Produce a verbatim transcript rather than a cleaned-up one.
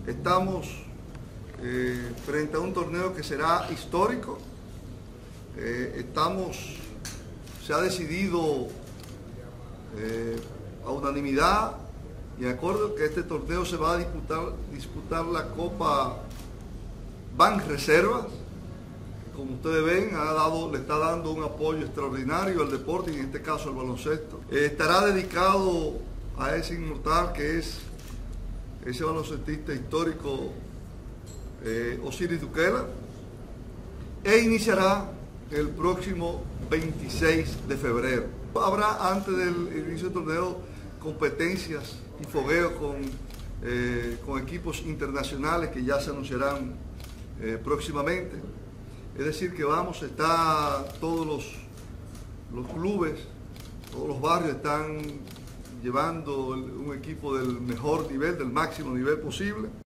Estamos eh, frente a un torneo que será histórico. Eh, estamos, se ha decidido eh, a unanimidad y acuerdo que este torneo se va a disputar, disputar la Copa Banreservas. Como ustedes ven, ha dado, le está dando un apoyo extraordinario al deporte y en este caso al baloncesto. Eh, estará dedicado a ese inmortal que es ese baloncestista histórico eh, Osiris Duquela, e iniciará el próximo veintiséis de febrero. Habrá antes del inicio del torneo competencias y fogueos con, eh, con equipos internacionales que ya se anunciarán eh, próximamente. Es decir, que vamos, está todos los, los clubes, todos los barrios están llevando un equipo del mejor nivel, del máximo nivel posible.